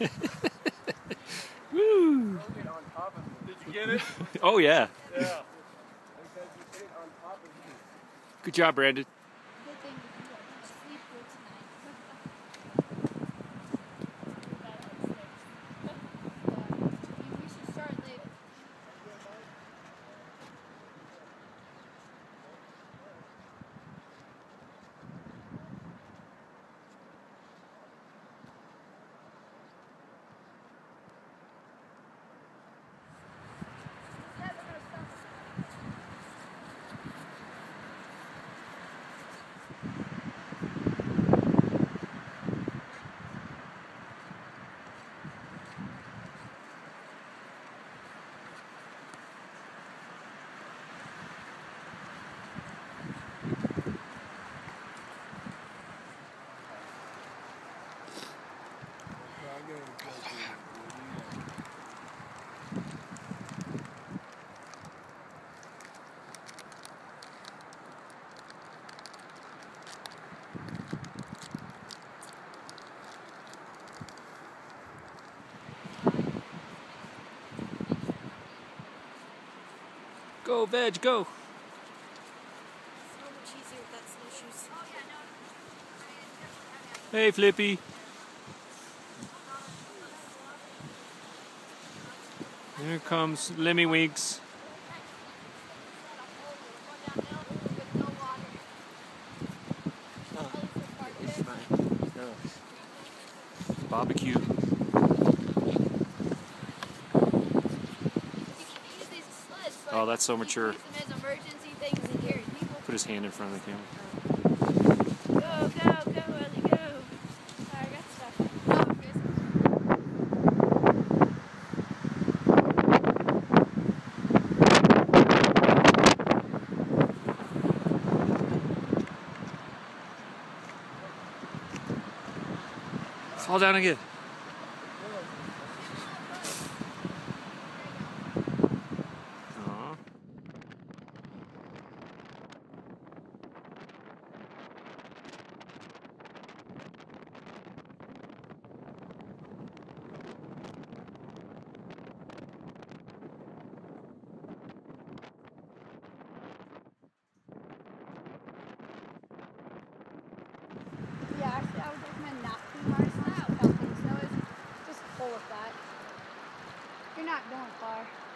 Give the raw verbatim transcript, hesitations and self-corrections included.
Woo! Did you get it? Oh yeah. Yeah. Good job, Brandon. Good thing you got sleep good tonight. Yeah. We should start late. Go, Veg, go. So much easier with that snowshoes. Oh yeah, no. Hey, Flippy. Here comes Lemmy Winks. Barbecue. Oh, that's so mature. Put his hand in front of the camera. Go, go, go, Ellie, go. Sorry, I got stuff. Fall down again. Aw. Yeah, actually, I would recommend not being hard snow. Snow is just full of that. You're not going far.